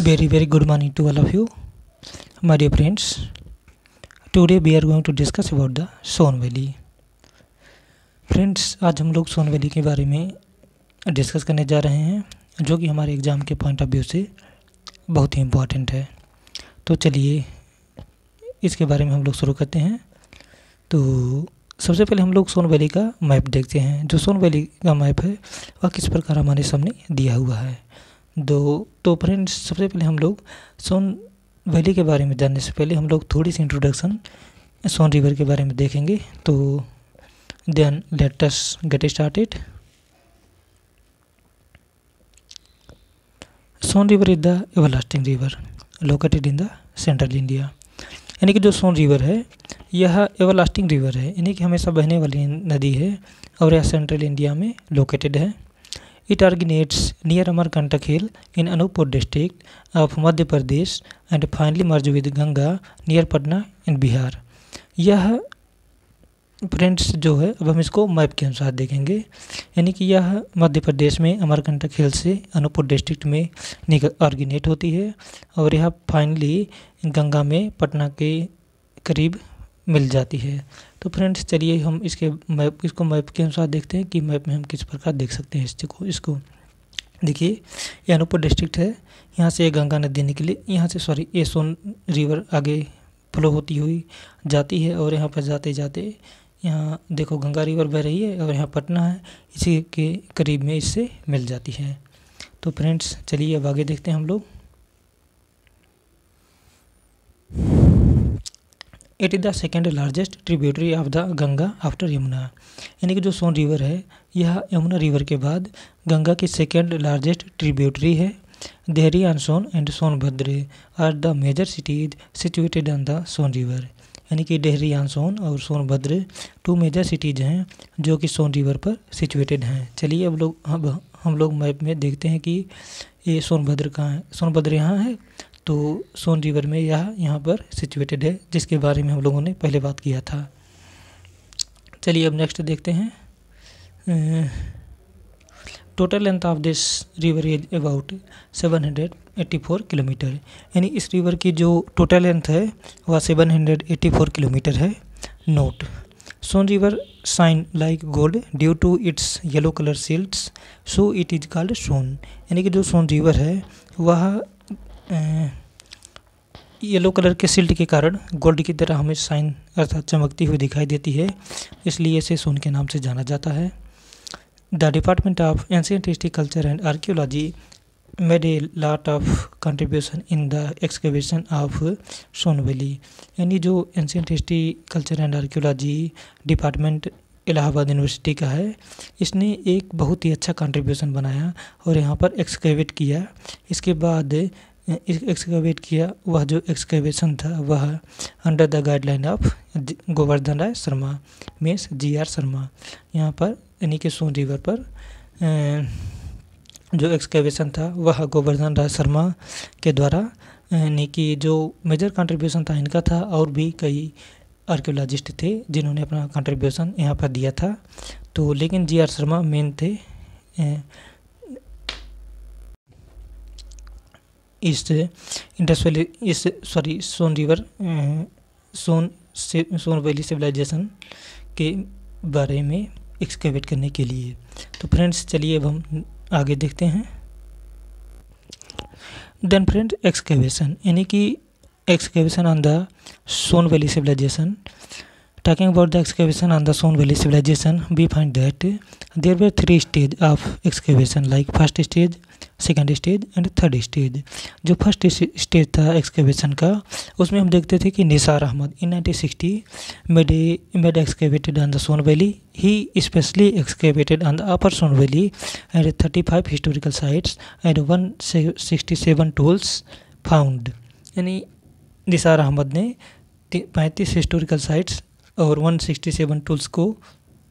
Very good morning to all of you, my dear friends. Today we are going to discuss about the Son valley. Friends, आज हम लोग सोन valley के बारे में discuss करने जा रहे हैं, जो कि हमारे एग्ज़ाम के पॉइंट ऑफ व्यू से बहुत ही इम्पॉर्टेंट है. तो चलिए इसके बारे में हम लोग शुरू करते हैं. तो सबसे पहले हम लोग सोन वैली का मैप देखते हैं. जो सोन वैली का मैप है वह किस प्रकार हमारे सामने दिया हुआ है. तो फ्रेंड्स, सबसे पहले हम लोग सोन वैली के बारे में जानने से पहले हम लोग थोड़ी सी इंट्रोडक्शन सोन रिवर के बारे में देखेंगे. तो then let us get started. Son river is the everlasting river located in the central India. यानी कि जो सोन रिवर है यह एवरलास्टिंग रिवर है, यानी कि हमेशा बहने वाली नदी है और यह सेंट्रल इंडिया में लोकेटेड है. It originates near Amarkantak Hill in Anuppur district of Madhya Pradesh and finally merges with Ganga near Patna in Bihar. यह फ्रेंड्स जो है, अब हम इसको मैप के अनुसार देखेंगे. यानी कि यह मध्य प्रदेश में अमरकंटक हिल से अनूपपुर डिस्ट्रिक्ट में ऑरिजिनेट होती है और यह फाइनली गंगा में पटना के करीब मिल जाती है. तो फ्रेंड्स चलिए हम इसको मैप के अनुसार देखते हैं कि मैप में हम किस प्रकार देख सकते हैं इसको. देखिए, ये अनूपपुर डिस्ट्रिक्ट है. यहाँ से गंगा नदी निकली, यहाँ से ये सोन रिवर आगे फ्लो होती हुई जाती है और यहाँ पर जाते जाते यहाँ देखो गंगा रिवर बह रही है और यहाँ पटना है, इसी के करीब में इससे मिल जाती है. तो फ्रेंड्स चलिए अब आगे देखते हैं हम लोग. It is the second largest tributary of the Ganga after Yamuna. यानी कि जो सोन रिवर है यह यमुना रिवर के बाद गंगा की सेकेंड लार्जेस्ट ट्रिब्यूटरी है. Dehri and Son and Sonbhadra are the major cities situated on the Son river. यानी कि डेहरी एंड सोन और सोनभद्र टू मेजर सिटीज हैं जो कि सोन रिवर पर सिचुएटेड हैं. चलिए अब हम लोग मैप में देखते हैं कि ये सोनभद्र कहाँ है. सोनभद्र यहाँ है, तो सोन रिवर में यह यहाँ पर सिचुएटेड है, जिसके बारे में हम लोगों ने पहले बात किया था. चलिए अब नेक्स्ट देखते हैं. Total length of this river is about 784 kilometre. यानी इस रिवर की जो टोटल लेंथ है वह 784 किलोमीटर है. Note, Son river shine like gold due to its yellow colour silts, so it is called Son. यानी कि जो सोन रिवर है वह येलो कलर के सिल्ट के कारण गोल्ड की तरह हमें शाइन अर्थात चमकती हुई दिखाई देती है, इसलिए इसे सोन के नाम से जाना जाता है. The department of ancient history culture and archaeology made a lot of contribution in the excavation of Son valley. यानी जो ancient history culture and archaeology department Allahabad university का है, इसने एक बहुत ही अच्छा कंट्रीब्यूशन बनाया और यहाँ पर एक्सकेवेट किया. इसके बाद एक्सकेवेट किया, वह जो एक्सकेवेशन था वह under the guideline of Govardhan Rai Sharma means GR Sharma. यहाँ पर यानी कि सोन रिवर पर जो एक्सकेवेशन था वह गोवर्धन राय शर्मा के द्वारा, यानी कि जो मेजर कंट्रीब्यूशन था इनका था, और भी कई आर्कियोलॉजिस्ट थे जिन्होंने अपना कंट्रीब्यूशन यहाँ पर दिया था. तो लेकिन GR शर्मा मेन थे Son river Son valley civilization के बारे में एक्सकेवेट करने के लिए. तो फ्रेंड्स चलिए अब हम आगे देखते हैं. देन फ्रेंड एक्सकेवेशन, यानी कि excavation on the Son Valley civilization. Talking about the excavation on the Son Valley civilization, we find that there were 3 stages of excavation, like first stage, second stage and third stage. जो first stage था excavation का, उसमें हम देखते थे कि Nisar Ahmad in 1960 made excavated on the Son Valley. He especially excavated on the upper Son Valley and 35 historical sites and 167 tools found. यानी निसार अहमद ने 35 हिस्टोरिकल साइट्स और 167 टूल्स को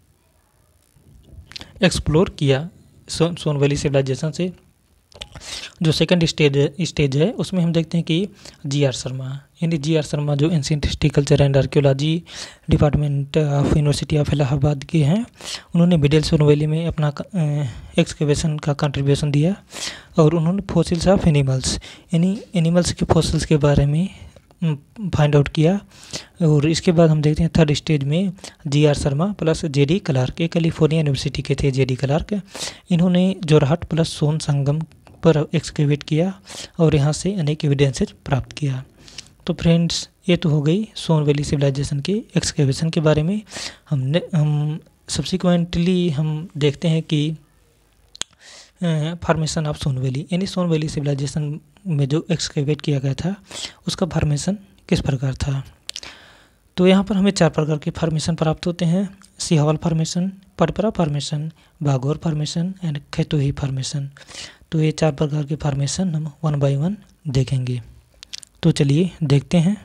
एक्सप्लोर किया सोन वैली सिविलाइजेशन से. जो सेकंड स्टेज है उसमें हम देखते हैं कि जी.आर. शर्मा, यानी जी.आर. शर्मा जो ancient history culture and archaeology department of university of Allahabad के हैं, उन्होंने मिडिल सोन वैली में अपना एक्सकेवेशन का कंट्रीब्यूशन दिया और उन्होंने फॉसिल्स ऑफ एनिमल्स, यानी एनिमल्स के फॉसिल्स के बारे में फाइंड आउट किया। और इसके बाद हम देखते हैं थर्ड स्टेज में G R. Sharma plus J D. Clark, ये कैलिफोर्निया यूनिवर्सिटी के थे जे.डी. क्लार्क, इन्होंने जोरहाट प्लस सोन संगम पर एक्सकेवेट किया और यहाँ से अनेक एविडेंसेज प्राप्त किया। तो फ्रेंड्स, ये तो हो गई सोन वैली सिविलाइजेशन के एक्सकेवेशन के बारे में। हम सब्सिक्वेंटली हम देखते हैं कि फॉर्मेशन ऑफ सोन वैली, यानी सोन वैली सिविलाइजेशन में जो एक्सकेवेट किया गया था उसका फॉर्मेशन किस प्रकार था। तो यहाँ पर हमें 4 प्रकार के फॉर्मेशन प्राप्त होते हैं: Sihawal formation, Patpara formation, Baghor formation and Khetaunhi formation. तो ये 4 प्रकार के फॉर्मेशन हम 1 बाय 1 देखेंगे। तो चलिए देखते हैं।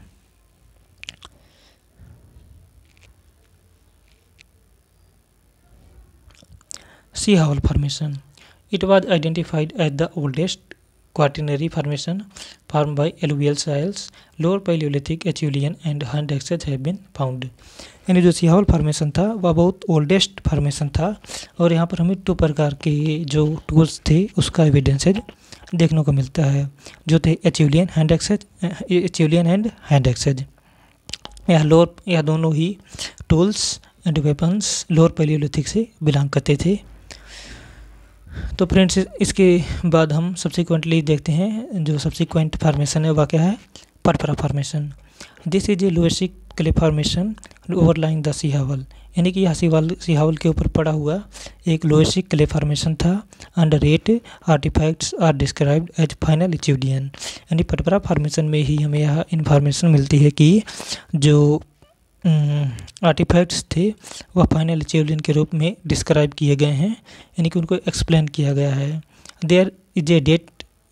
Sihawal formation, it was identified as the oldest quaternary formation formed by alluvial soils. Lower Paleolithic, Acheulean and hand axes have been found. यानी जो सिहावल फॉर्मेशन था वह बहुत ओल्डेस्ट फॉर्मेशन था और यहाँ पर हमें 2 प्रकार के जो टूल्स थे उसका एविडेंसेज देखने को मिलता है, जो थे एच्यूलियन एंड हैंड एक्सेज। यह दोनों ही tools and weapons lower palaeolithic से बिलोंग करते थे। तो फ्रेंड्स, इसके बाद हम सब्सिक्वेंटली देखते हैं जो सब्सिक्वेंट फॉर्मेशन है वह क्या है, Patpara formation. This is a loessic clay formation overlying the Sihawal, यानी कि यह सिहावल के ऊपर पड़ा हुआ एक लोएसिक क्ले फॉर्मेशन था। Under it artifacts are described as final Acheulian, यानी पटपरा फॉर्मेशन में ही हमें यह इन्फॉर्मेशन मिलती है कि जो आर्टिफैक्ट्स थे वह फाइनल एच्यूलियन के रूप में डिस्क्राइब किए गए हैं, यानी कि उनको एक्सप्लेन किया गया है। There is a date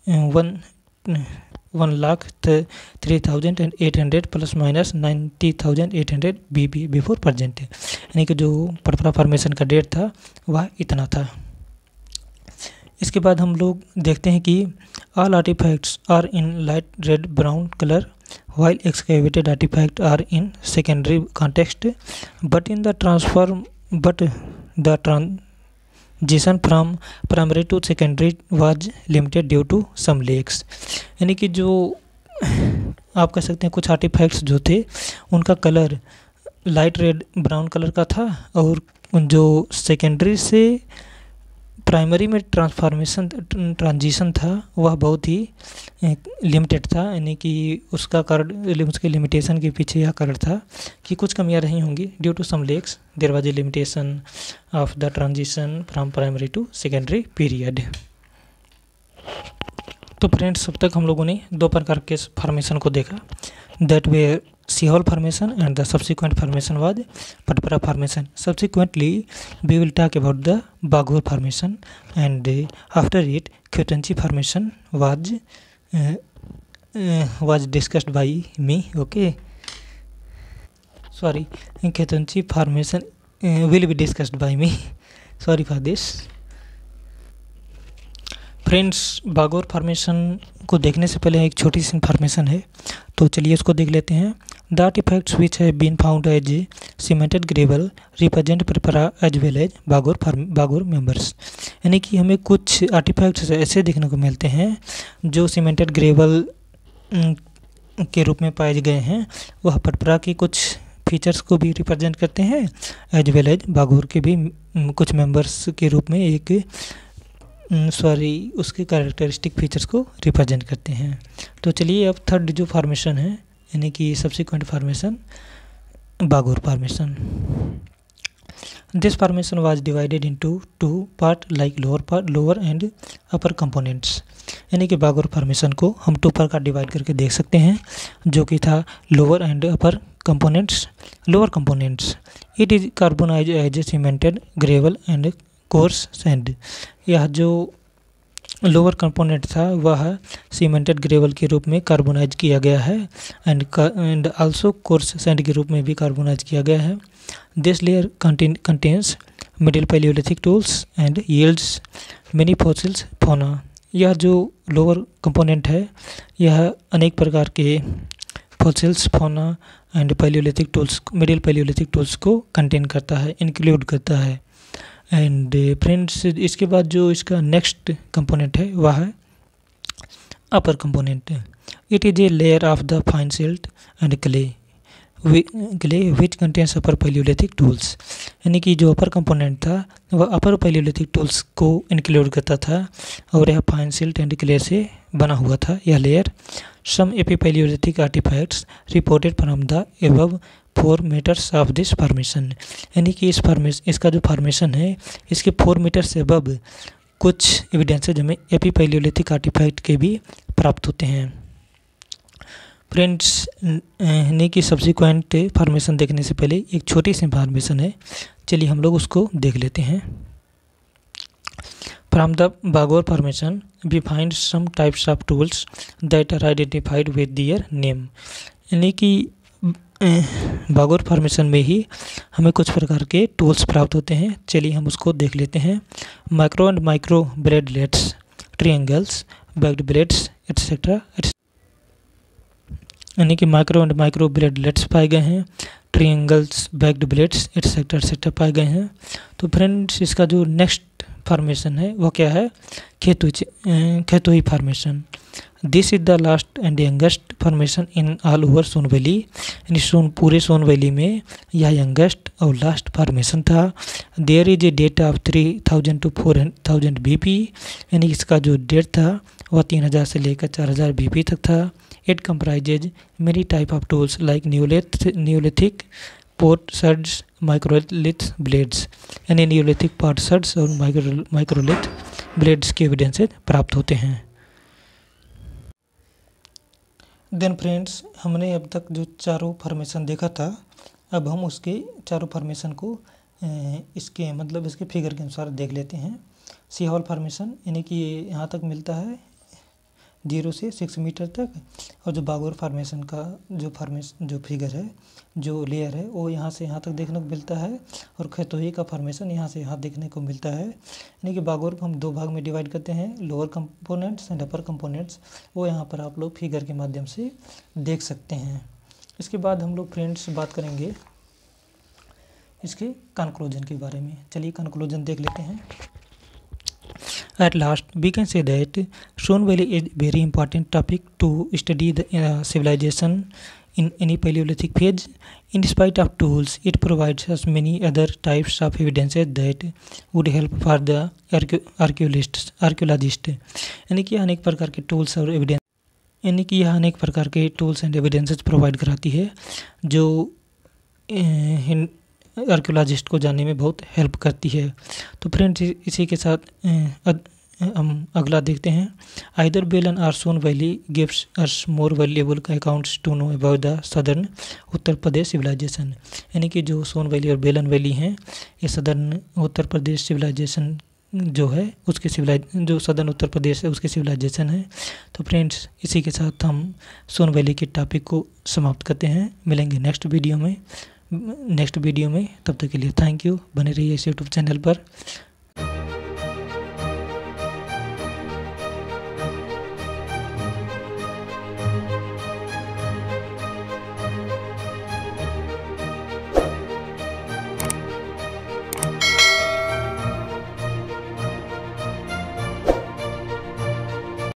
1,03,800 plus minus 90,800 BB before present, यानी कि जो पटपरा फॉर्मेशन का डेट था वह इतना था। इसके बाद हम लोग देखते हैं कि all artifacts are in light red brown colour while excavated artifacts are in secondary context, but the transition from primary to secondary was limited due to some lakes, यानी कि जो आप कह सकते हैं कुछ आर्टिफैक्ट्स जो थे उनका colour light red brown colour का था और जो सेकेंडरी से प्राइमरी में ट्रांजिशन था वह बहुत ही लिमिटेड था, यानी कि उसका कारण उसके लिमिटेशन के पीछे यह कारण था कि कुछ कमियां रही होंगी। Due to some lacks there was a limitation of the transition from primary to secondary period. तो फ्रेंड्स, अब तक हम लोगों ने 2 प्रकार के फॉर्मेशन को देखा, that way Sihawal formation and the subsequent formation was Patpara formation. Subsequently, we will talk about the Baghor formation, and after it, Khotanchi formation was discussed by me. Okay, sorry, Khotanchi formation will be discussed by me. Sorry for this. Friends, Baghor formation को देखने से पहले एक छोटी सी information है, तो चलिए उसको देख लेते हैं। The artifacts which have been found as cemented gravel represent Patpara as well as Baghor members, यानी कि हमें कुछ आर्टिफैक्ट्स ऐसे देखने को मिलते हैं जो सीमेंटेड ग्रेवल के रूप में पाए गए हैं, वह पटपरा की कुछ फीचर्स को भी रिप्रेजेंट करते हैं एज वेल एज बागोर के भी कुछ मेंबर्स के रूप में उसके कैरेक्टरिस्टिक फीचर्स को रिप्रेजेंट करते हैं। तो चलिए अब थर्ड जो फॉर्मेशन है, यानी कि subsequent formation, Baghor formation. This formation was divided into 2 part like lower and upper components, यानी कि बागोर फॉर्मेशन को हम 2 प्रकार डिवाइड करके देख सकते हैं, जो कि था lower and upper components. Lower components, it is carbonise as cemented gravel and coarse sand, यह जो लोअर कंपोनेंट था वह सीमेंटेड ग्रेवल के रूप में कार्बोनाइज किया गया है एंड आल्सो कोर्स सैंड के रूप में भी कार्बोनाइज किया गया है। This layer contains middle palaeolithic tools and yields many fossils fauna, यह जो लोअर कंपोनेंट है यह अनेक प्रकार के fossils, fauna and palaeolithic tools, middle palaeolithic tools को कंटेन करता है, इंक्लूड करता है। एंड फ्रेंड्स इसके बाद जो इसका नेक्स्ट कंपोनेंट है वह है upper component. It is a layer of the fine silt and clay which contains upper palaeolithic tools. यानी कि जो अपर कंपोनेंट था वह अपर पैलियोलिथिक टूल्स को इंक्लूड करता था और यह फाइन सिल्ट एंड क्ले से बना हुआ था यह layer. Some epipalaeolithic artifacts reported from the above 4 metres of this formation. यानी कि इसका जो फॉर्मेशन है इसके 4 मीटर से अबव कुछ एविडेंसेज हमें एपीपैलियोलिथिक आर्टिफैक्ट के भी प्राप्त होते हैं। फ्रेंड्स यानी कि सब्सिक्वेंट फॉर्मेशन देखने से पहले एक छोटी सी फॉर्मेशन है, चलिए हम लोग उसको देख लेते हैं। From the Baghor formation we find some types of tools that are identified with their name. यानी कि बागोर फॉर्मेशन में ही हमें कुछ प्रकार के टूल्स प्राप्त होते हैं, चलिए हम उसको देख लेते हैं। Micro and micro bladelets, triangles, backed blades etcetera. यानी कि माइक्रो एंड माइक्रो ब्लेडलेट्स पाए गए हैं, triangles, backed blades etcetera etcetera पाए गए हैं। तो फ्रेंड्स इसका जो नेक्स्ट फॉर्मेशन है वो क्या है, Khetaunhi formation. This is the last and youngest formation in all over Son valley. यानी पूरे सोन वैली में यह यंगेस्ट और लास्ट फॉर्मेशन था। There is a date of 3000 to 4000 BP। यानी इसका जो डेट था वह 3000 से लेकर 4000 BP तक था। It comprises many type of tools like neolithic potsherds, microlith blades. यानी न्यूलिथिक पोटसर्ड्स और माइक्रोलिथ ब्लेड्स के एविडेंसेज प्राप्त होते हैं। देन फ्रेंड्स हमने अब तक जो चारों फॉर्मेशन देखा था, अब हम उसके चारों फॉर्मेशन को इसके मतलब इसके फिगर के अनुसार देख लेते हैं। सी हॉल फॉर्मेशन यानी कि यहाँ तक मिलता है 0 से 6 मीटर तक, और जो बागोर फॉर्मेशन का जो फिगर है, जो लेयर है वो यहाँ से यहाँ तक देखने को मिलता है, और खेतोही का फॉर्मेशन यहाँ से यहाँ देखने को मिलता है। यानी कि बागोर को हम 2 भाग में डिवाइड करते हैं, lower components and upper components. वो यहाँ पर आप लोग फिगर के माध्यम से देख सकते हैं। इसके बाद हम लोग फ्रेंड्स बात करेंगे इसके कंक्लूजन के बारे में। चलिए कंक्लूजन देख लेते हैं। At last, we can say that Son Valley is very important topic to study the civilization in any Paleolithic phase. In spite of tools, it provides us many other types of evidences that would help for the archaeologist. यानी कि अनेक प्रकार के tools और evidence, यानी कि यह अनेक प्रकार के टूल्स एंड एविडेंसेस प्रोवाइड कराती है जो आर्कियोलॉजिस्ट को जानने में बहुत हेल्प करती है। तो फ्रेंड्स इसी के साथ हम अगला देखते हैं। आइदर बेलन और Son valley gives us more valuable accounts to know about the southern Uttar Pradesh civilization. यानी कि जो सोन वैली और बेलन वैली हैं ये सदर्न उत्तर प्रदेश सिविलाइजेशन जो है उसके जो सदर्न उत्तर प्रदेश है उसके सिविलाइजेशन है। तो फ्रेंड्स इसी के साथ हम सोन वैली के टॉपिक को समाप्त करते हैं। मिलेंगे नेक्स्ट वीडियो में। तब तक के लिए थैंक यू। बने रहिए इस यूट्यूब चैनल पर।